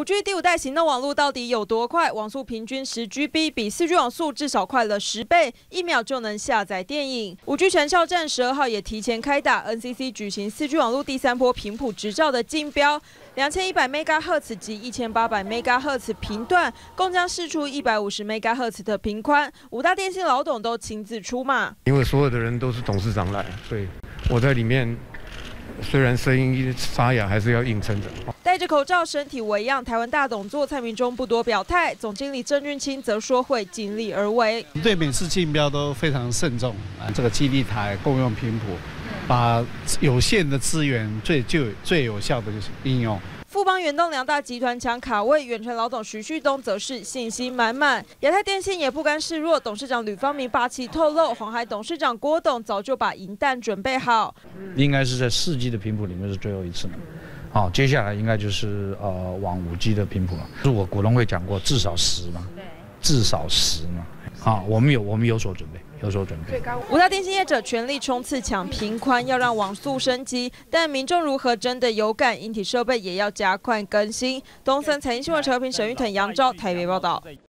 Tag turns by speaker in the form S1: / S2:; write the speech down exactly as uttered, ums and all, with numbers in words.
S1: 五 G 第五代行动网络到底有多快？网速平均十 G B， 比四 G 网速至少快了十倍，一秒就能下载电影。五 G 全校站十二号也提前开打 ，N C C 举行四 G 网络第三波频谱执照的竞标，两千一百 兆赫及一千八百兆赫频段，共将释出一百五十兆赫的频宽。五大电信老董都亲自出马，
S2: 因为所有的人都是董事长来，所以我在里面。 虽然声音沙哑，还是要硬撑着。
S1: 戴着口罩，身体为样。台湾大董座蔡明忠不多表态，总经理郑俊清则说会尽力而为。
S3: 对每次竞标都非常慎重啊，这个基地台共用频谱，把有限的资源最就最有效的就是应用。
S1: 富邦、远东两大集团抢卡位，远传老董徐旭东则是信心满满。亚太电信也不甘示弱，董事长吕方明霸气透露，鸿海董事长郭董早就把银弹准备好，
S4: 应该是在四 G 的频谱里面是最后一次了。好、哦，接下来应该就是呃往五 G 的频谱了。是我股东会讲过，至少十嘛，至少十嘛。好、哦，我们有我们有所准备。 有所准备。
S1: 五大电信业者全力冲刺抢频宽，要让网速升级，但民众如何真的有感？硬体设备也要加快更新。东森财经新闻陈和平、沈玉腾、杨昭台北报道。